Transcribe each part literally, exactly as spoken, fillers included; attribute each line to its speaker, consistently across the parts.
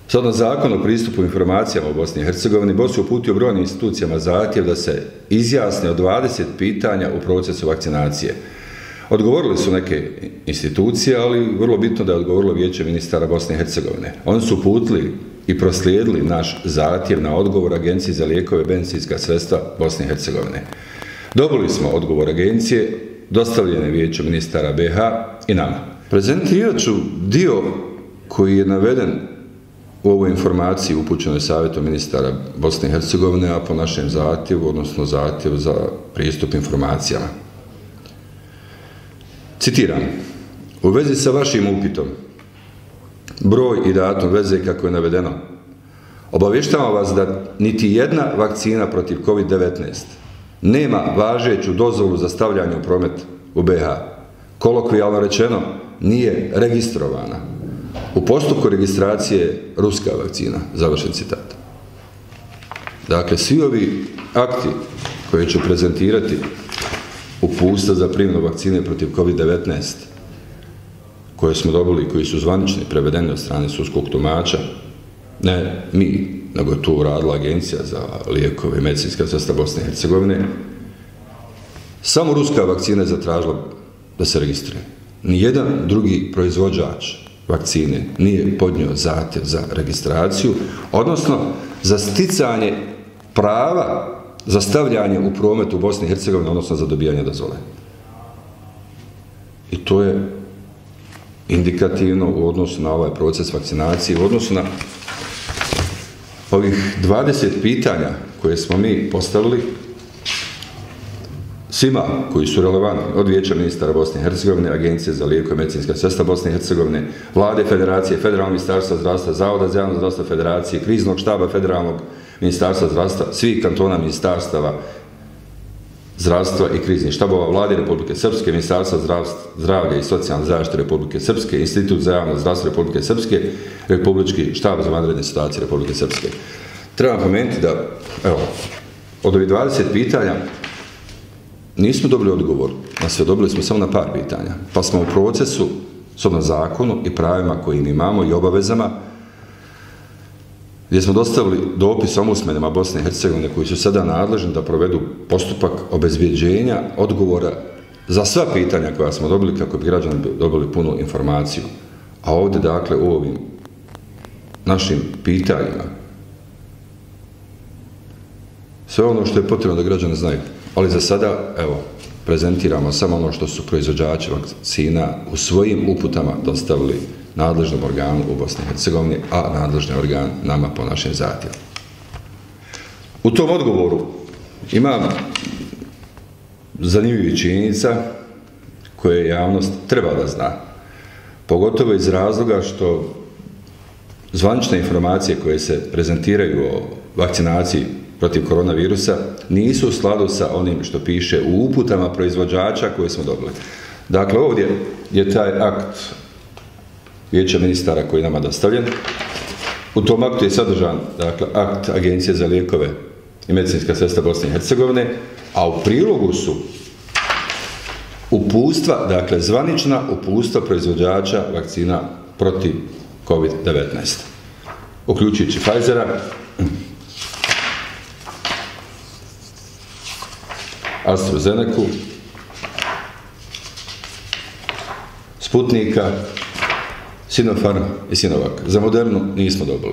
Speaker 1: Shodno Zakonu o pristupu informacijama u Bosni i Hercegovini, B O S je uputio brojnim institucijama zahtjev da se izjasne o dvadeset pitanja u procesu vakcinacije. Odgovorili su neke institucije, ali vrlo bitno da je odgovorilo Vijeće ministara Bosne i Hercegovine. Oni su uputili i proslijedili naš zahtjev na odgovor Agenciji za lijekove i medicinska sredstva Bosne i Hercegovine. Dobili smo odgovor agencije, dostavljen je Vijeću ministara B H i nama. Prezentirat ću dio koji je naveden u ovoj informaciji upućenoj Savjetu ministara Bosne i Hercegovine, a po našem zahtjevu, odnosno zahtjevu za pristup informacijama. Citiram: u vezi sa vašim upitom, broj i datum veze kako je navedeno, obavještavam vas da niti jedna vakcina protiv kovid devetnaest nema važeću dozvolu za stavljanje u promet u B H. Kolokvijalno rečeno, nije registrovana. U postupku registracije ruska vakcina. Završen citat. Dakle, svi ovi akti koje ću prezentirati, uputstva za primjenu vakcine protiv kovid devetnaest, koje smo dobili i koji su zvanični, prevedeni od strane sudskog tumača, ne mi, nego je to uradila Agencija za lijekove i medicinska sredstva Bosne i Hercegovine, samo ruska vakcina je zatražila da se registruje. Nijedan drugi proizvođač vakcine nije podnio zahtjev za registraciju, odnosno za sticanje prava za stavljanje u promet u Bosni i Hercegovini, odnosno za dobijanje dozvole. I to je indikativno u odnosu na ovaj proces vakcinacije, u odnosu na ovih dvadeset pitanja koje smo mi postavili svima koji su relevantni, od Vijeća ministara Bosne i Hercegovine, Agencije za lijekove i medicinska sredstva Bosne i Hercegovine, Vlade Federacije, Federalnog ministarstva zdravstva, Zavoda za javno zdravstvo Federacije, Kriznog štaba Federalnog ministarstva zdravstva, svih kantona ministarstava zdravstva i kriznih štabova, Vlade Republike Srpske, Ministarstva zdravlja i socijalne zaštite Republike Srpske, Institut za javno zdravstvo Republike Srpske, Republički štab za vanredne situacije Republike Srpske. Trebam pomenuti da, evo, od ovih dvadeset pitanja nismo dobili odgovor na sve, dobili smo samo na par pitanja, pa smo u procesu, shodno zakonu i pravima koje imamo i obavezama, gdje smo dostavili dopis ombudsmanima Bosne i Hercegovine koji su sada nadležni da provedu postupak obezbjeđenja odgovora za sva pitanja koja smo dobili kako bi građani dobili punu informaciju. A ovdje, dakle, u ovim našim pitanjima sve ono što je potrebno da građani znaju. Ali za sada, evo, prezentiramo samo ono što su proizvođači vakcina u svojim uputama dostavili nadležnom organu u Bosni i Hercegovini, a nadležni organ nama po našem zahtjevu. U tom odgovoru ima zanimljivih činjenica koje javnost treba da zna. Pogotovo iz razloga što zvanične informacije koje se prezentiraju o vakcinaciji protiv koronavirusa nisu u skladu sa onim što piše u uputama proizvođača koje smo dobili. Dakle, ovdje je taj akt Vijeća ministara koji je nama dostavljen. U tom aktu je sadržan, dakle, akt Agencije za lijekove i medicinska sredstva Bosne i Hercegovine, a u prilogu su uputstva, dakle, zvanična uputstva proizvođača vakcina protiv kovid devetnaest, uključujući Pfizera, AstraZenecu, Sputnika, Sinopharm i Sinovac. Za Modernu nismo dobili.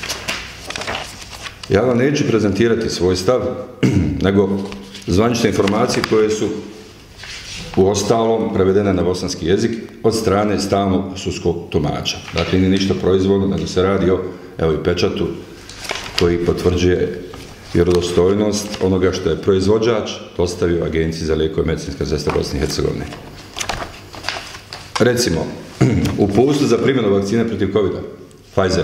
Speaker 1: Ja vam neću prezentirati svoj stav, nego zvanične informacije koje su u ostalom prevedene na bosanski jezik od strane stalnog sudskog tumača. Dakle, nije ništa proizvodno, nego se radi o, evo, i pečatu koji potvrđuje vjerodostojnost onoga što je proizvođač dostavio Agenciji za lijekove i medicinska sredstva Bosne i Hercegovine. Recimo, uputstvo za primjenu vakcine protiv kovida, Pfizer,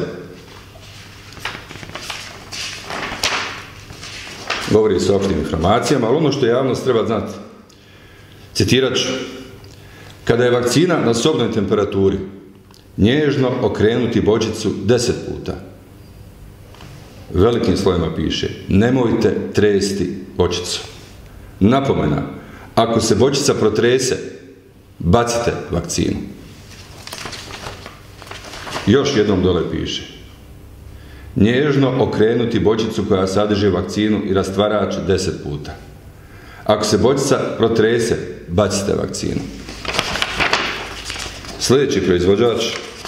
Speaker 1: govori s opštim informacijama, ali ono što javnost treba znati, citirat ću: kada je vakcina na sobnoj temperaturi, nježno okrenuti bočicu deset puta. Velikim slovima piše: nemojte tresti bočicu. Napomena: ako se bočica protrese, bacite vakcinu. Još jednom dole piše: nježno okrenuti bočicu koja sadrži vakcinu i rastvarač deset puta. Ako se bočica protrese, bacite vakcinu. Sljedeći proizvođač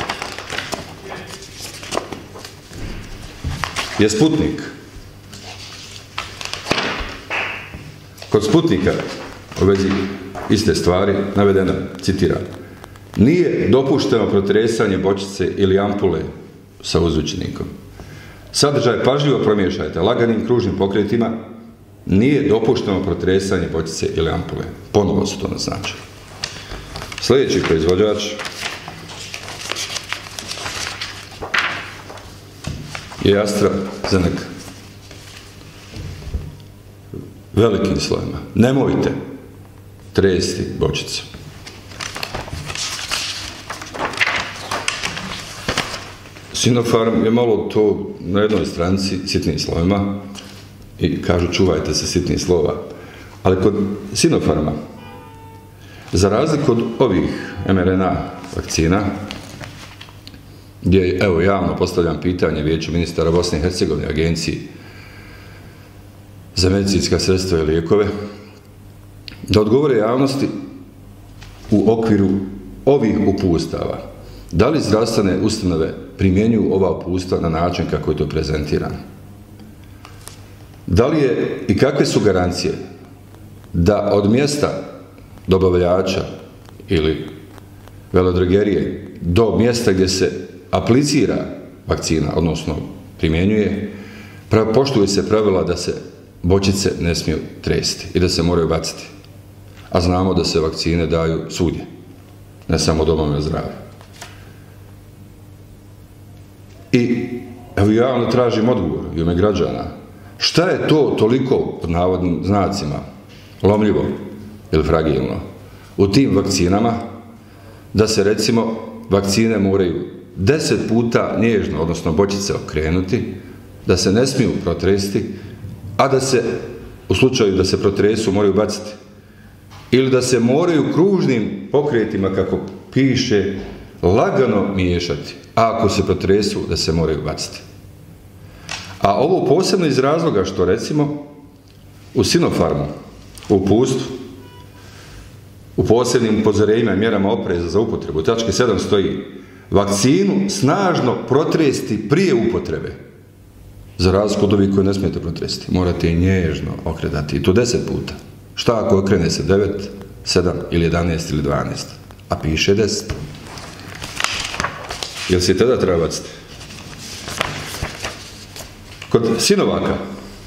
Speaker 1: je Sputnik. Kod Sputnika u vezi iste stvari navedeno, citiram, nije dopušteno protresanje bočice ili ampule sa uzvučnikom. Sadržaj pažljivo promiješajte laganim kružnim pokretima, nije dopušteno protresanje bočice ili ampule. Ponovo su to naznačili. Sljedeći proizvođač je AstraZeneca. Velikim slojima. Nemojte tresti bočicu. Sinopharm je malo to na jednoj stranici sitnim slojima i kažu čuvajte se sitnih slova. Ali kod Sinopharma, za razliku od ovih em er en a vakcina, gdje, evo, javno postavljam pitanje Vijeću ministara Bosne i Hercegovine, Agenciji za medicinska sredstva i lijekove, da odgovore javnosti u okviru ovih upustava. Da li zdravstvene ustanove primjenjuju ova upustva na način kako je to prezentirano? Da li je i kakve su garancije da od mjesta dobavljača ili velodrogerije do mjesta gdje se aplicira vakcina, odnosno primjenjuje, poštuje se pravila da se bočice ne smiju tresti i da se moraju baciti. A znamo da se vakcine daju svugdje, ne samo domovima zdravlja. I evo javno tražim odgovor i u ime građana. Šta je to toliko, pod navodnim znacima, lomljivo ili fragilno u tim vakcinama, da se recimo vakcine moraju deset puta nježno, odnosno bočice okrenuti, da se ne smiju protresti, a da se, u slučaju da se protresu, moraju baciti. Ili da se moraju kružnim pokretima, kako piše, lagano miješati, a ako se protresu, da se moraju baciti. A ovo posebno iz razloga što, recimo, u Sinopharmu, u uputstvu, u posebnim upozorenjima i mjerama opreza za upotrebu, u tački sedam stoji: vakcinu snažno protresti prije upotrebe. Za razliku od ovih koje ne smijete protresti. Morate i nježno okretati. I to deset puta. Šta ako okrene se devet, sedam ili jedanaest ili dvanaest? A piše deset. Jel se i tada treba baciti? Kod Sinovaka,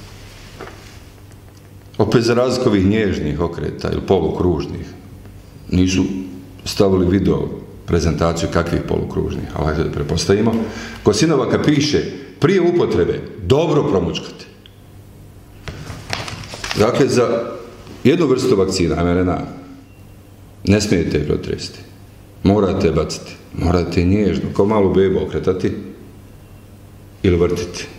Speaker 1: opet za razliku ovih nježnih okreta ili polukružnih, nisu stavili video prezentaciju kakvih polukružnih, ali hajde da prepostavimo. Kod Sinovaka piše prije upotrebe dobro promučkati. Dakle, za jednu vrstu vakcina, em er en a, ne smijete protresti. Morate baciti. Morate nježno, kao malu bebu okretati ili vrtiti.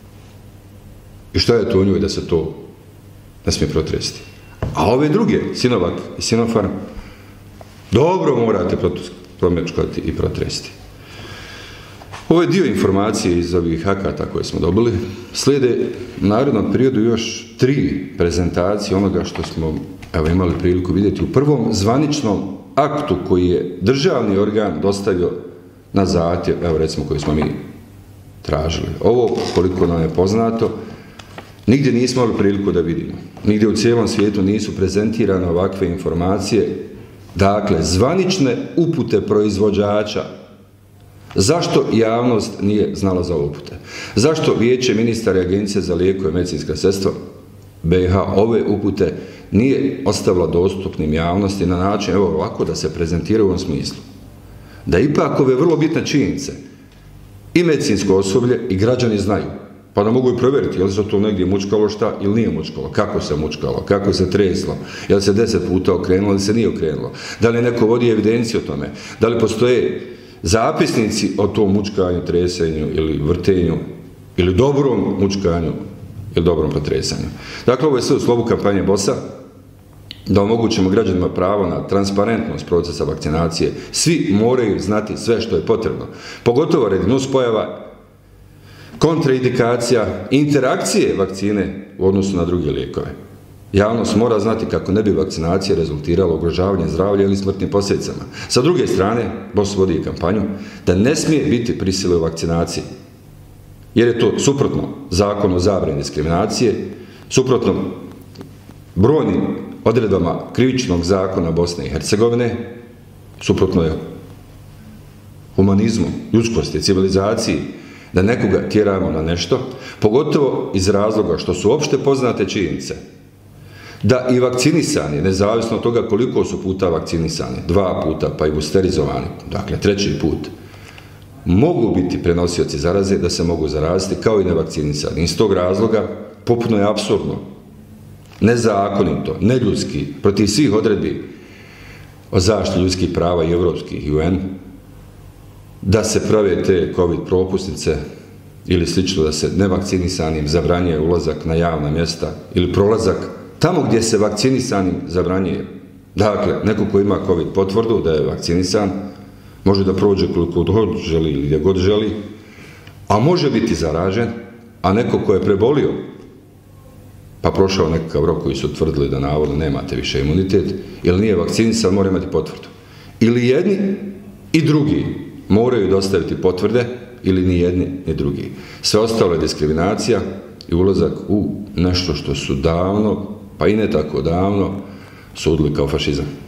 Speaker 1: I što je to u njoj da se to ne smije protresti? A ove druge, Sinovac i Sinopharm, dobro morate promečkati i protresti. Ovo je dio informacije iz ovih akata koje smo dobili. Slijede u narednom periodu još tri prezentacije onoga što smo, evo, imali priliku vidjeti u prvom zvaničnom aktu koji je državni organ dostavio na zahtjev, evo recimo koji smo mi tražili. Ovo, koliko nam je poznato, nigdje nismo imali priliku da vidimo. Nigdje u cijelom svijetu nisu prezentirane ovakve informacije. Dakle, zvanične upute proizvođača. Zašto javnost nije znala za upute? Zašto Vijeće ministara i Agencije za lijekove i medicinska sredstva be i ha ove upute nije ostavila dostupnim javnosti na način, evo ovako, da se prezentiraju u ovom smislu? Da ipak ove vrlo bitne činjenice i medicinsko osoblje i građani znaju, pa da mogu i provjeriti je li se to negdje mučkalo šta ili nije mučkalo, kako se mučkalo, kako se treslo, je li se deset puta okrenulo ili se nije okrenulo, da li neko vodi evidenciju o tome, da li postoje zapisnici o tom mučkanju, tresenju ili vrtenju ili dobrom mučkanju ili dobrom protresanju. Dakle, ovo je sve u slovu kampanje bosa, da omogućimo građanima pravo na transparentnost procesa vakcinacije. Svi moraju znati sve što je potrebno, pogotovo radi nuspojava, kontraindikacija, interakcije vakcine u odnosu na druge lijekove. Javnost mora znati kako ne bi vakcinacija rezultirala ugrožavanje zdravlja ili smrtnim posljedicama. Sa druge strane, B O S vodi kampanju da ne smije biti prisile u vakcinaciji, jer je to suprotno zakonu o zabrani diskriminacije, suprotno brojnim odredbama krivičnog zakona Bosne i Hercegovine, suprotno je humanizmu, ljudskosti, civilizaciji, da nekoga tjeramo na nešto, pogotovo iz razloga što su opšte poznate činjenice da i vakcinisani, nezavisno od toga koliko su puta vakcinisani, dva puta pa i boosterizovani, dakle treći put, mogu biti prenosioci zaraze, da se mogu zaraziti kao i nevakcinisani. Iz tog razloga potpuno je apsurdno, nezakonito, neljudski, protiv svih odredbi o zaštiti ljudskih prava i evropskih i U N, da se prave te COVID propusnice ili slično, da se nevakcinisanim zabranjuje ulazak na javna mjesta ili prolazak tamo gdje se vakcinisanim zabranjuje. Dakle, neko ko ima COVID potvrdu da je vakcinisan, može da prođe koliko god želi ili gdje god želi, a može biti zaražen, a neko ko je prebolio, pa prošao nekakav rok koji su tvrdili da navodno nemate više imunitet, ili nije vakcinisan, mora imati potvrdu. Ili jedni i drugi moraju dostaviti potvrde, ili ni jedni ni drugi. Sve ostalo je diskriminacija i ulazak u nešto što su davno, pa i ne tako davno, sudili kao fašizam.